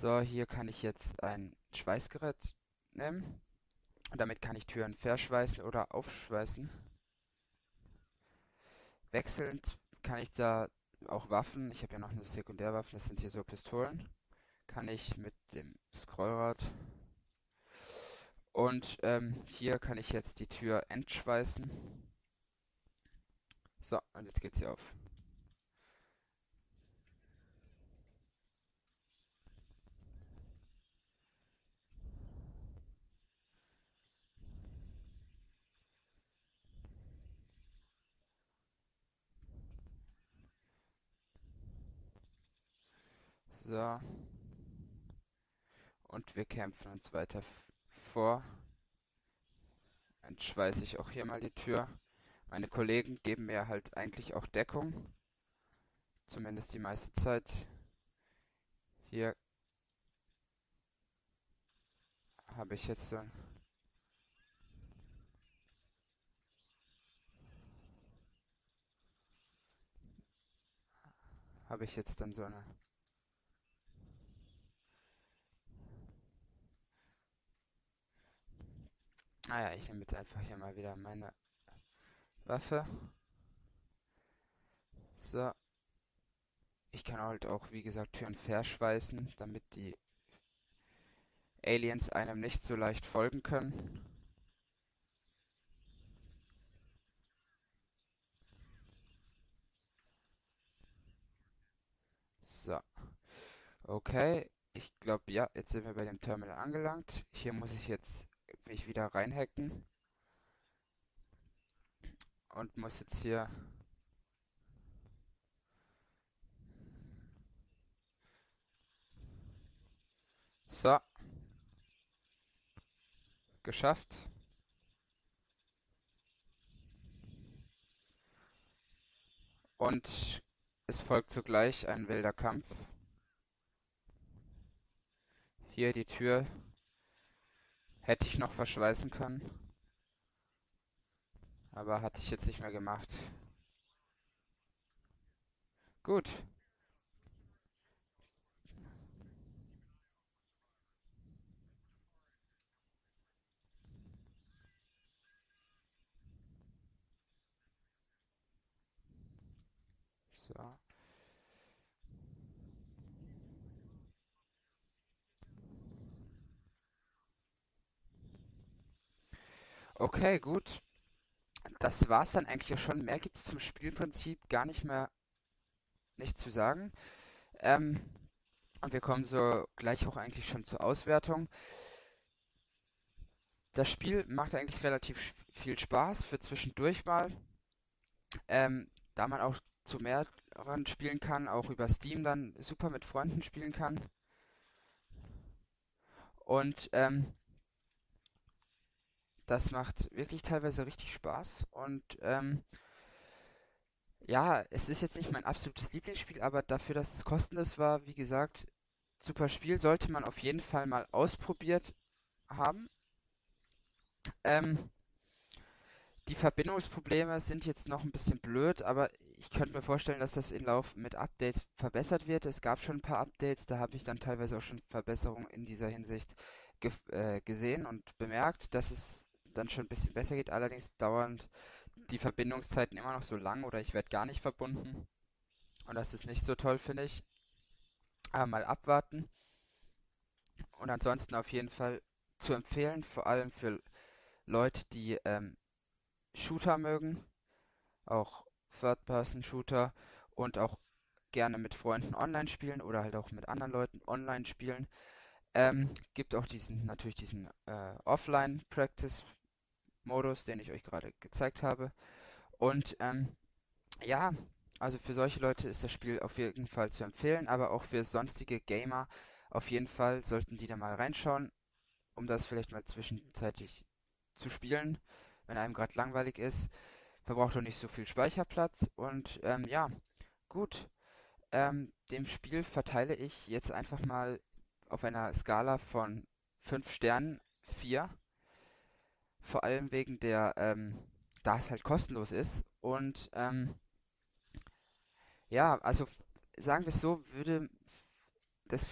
So, hier kann ich jetzt ein Schweißgerät nehmen. Und damit kann ich Türen verschweißen oder aufschweißen. Wechselnd kann ich da auch Waffen, ich habe ja noch eine Sekundärwaffen, das sind hier so Pistolen, kann ich mit dem Scrollrad. Und hier kann ich jetzt die Tür entschweißen. So, und jetzt geht sie auf. So, und wir kämpfen uns weiter vor. Entschweiße ich auch hier mal die Tür. Meine Kollegen geben mir halt eigentlich auch Deckung, zumindest die meiste Zeit. Hier habe ich jetzt so ein habe ich jetzt dann so eine. Naja, ich nehme jetzt einfach hier mal wieder meine Waffe. So, ich kann halt auch, wie gesagt, Türen verschweißen, damit die Aliens einem nicht so leicht folgen können. So, okay. Ich glaube, ja, jetzt sind wir bei dem Terminal angelangt. Hier muss ich jetzt mich wieder reinhacken und muss jetzt hier. So, geschafft. Und es folgt sogleich ein wilder Kampf. Hier die Tür hätte ich noch verschweißen können, aber hatte ich jetzt nicht mehr gemacht. Gut. So. Okay, gut. Das war's dann eigentlich auch schon. Mehr gibt's zum Spielprinzip gar nicht zu sagen. Ähm, und wir kommen so gleich auch eigentlich schon zur Auswertung. Das Spiel macht eigentlich relativ viel Spaß für zwischendurch mal. Da man auch zu mehreren spielen kann, auch über Steam dann super mit Freunden spielen kann. Und das macht wirklich teilweise richtig Spaß. Und ja, es ist jetzt nicht mein absolutes Lieblingsspiel, aber dafür, dass es kostenlos war, wie gesagt, super Spiel, sollte man auf jeden Fall mal ausprobiert haben. Ähm, die Verbindungsprobleme sind jetzt noch ein bisschen blöd, aber ich könnte mir vorstellen, dass das im Lauf mit Updates verbessert wird. Es gab schon ein paar Updates, da habe ich dann teilweise auch schon Verbesserungen in dieser Hinsicht gesehen und bemerkt, dass es dann schon ein bisschen besser geht. Allerdings dauern die Verbindungszeiten immer noch so lang oder ich werde gar nicht verbunden. Und das ist nicht so toll, finde ich. Aber mal abwarten. Und ansonsten auf jeden Fall zu empfehlen, vor allem für Leute, die Shooter mögen, auch Third-Person-Shooter und auch gerne mit Freunden online spielen oder halt auch mit anderen Leuten online spielen. Gibt auch natürlich diesen Offline-Practice-Modus, den ich euch gerade gezeigt habe. Und ja, also für solche Leute ist das Spiel auf jeden Fall zu empfehlen, aber auch für sonstige Gamer auf jeden Fall sollten die da mal reinschauen, um das vielleicht mal zwischenzeitlich zu spielen, wenn einem gerade langweilig ist. Verbraucht auch nicht so viel Speicherplatz und ja, gut. Dem Spiel verteile ich jetzt einfach mal auf einer Skala von 5 Sternen 4. Vor allem wegen da es halt kostenlos ist. Und ja, also sagen wir es so, würde das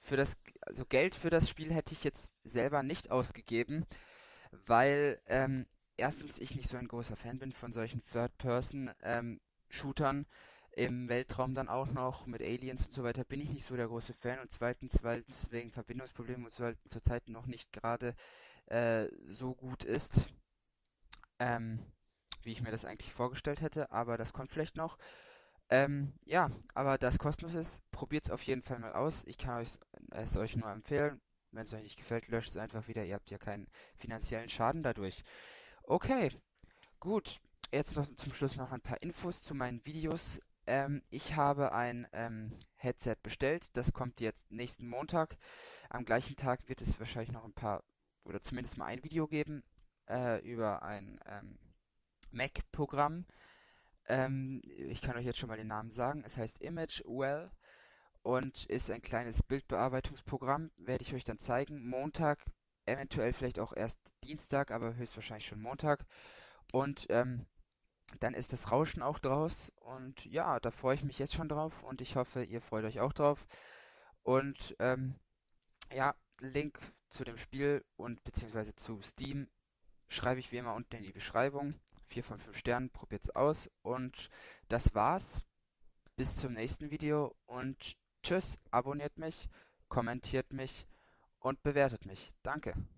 also Geld für das Spiel hätte ich jetzt selber nicht ausgegeben, weil erstens ich nicht so ein großer Fan bin von solchen Third-Person-Shootern. Im Weltraum dann auch noch mit Aliens und so weiter bin ich nicht so der große Fan. Und zweitens, weil es wegen Verbindungsproblemen und so halt zurzeit noch nicht gerade so gut ist, ähm, wie ich mir das eigentlich vorgestellt hätte. Aber das kommt vielleicht noch. Ja, aber da es kostenlos ist, probiert es auf jeden Fall mal aus. Ich kann es euch nur empfehlen. Wenn es euch nicht gefällt, löscht es einfach wieder. Ihr habt ja keinen finanziellen Schaden dadurch. Okay, gut. Jetzt noch zum Schluss noch ein paar Infos zu meinen Videos. Ich habe ein Headset bestellt. Das kommt jetzt nächsten Montag. Am gleichen Tag wird es wahrscheinlich noch ein paar oder zumindest mal ein Video geben über ein Mac-Programm. Ich kann euch jetzt schon mal den Namen sagen. Es heißt ImageWell und ist ein kleines Bildbearbeitungsprogramm. Werde ich euch dann zeigen. Montag, eventuell vielleicht auch erst Dienstag, aber höchstwahrscheinlich schon Montag. Und dann ist das Rauschen auch draus. Und ja, da freue ich mich jetzt schon drauf und ich hoffe, ihr freut euch auch drauf. Und ja, Link zu dem Spiel und beziehungsweise zu Steam schreibe ich wie immer unten in die Beschreibung. 4 von 5 Sternen, probiert's aus. Und das war's. Bis zum nächsten Video und tschüss, abonniert mich, kommentiert mich und bewertet mich. Danke.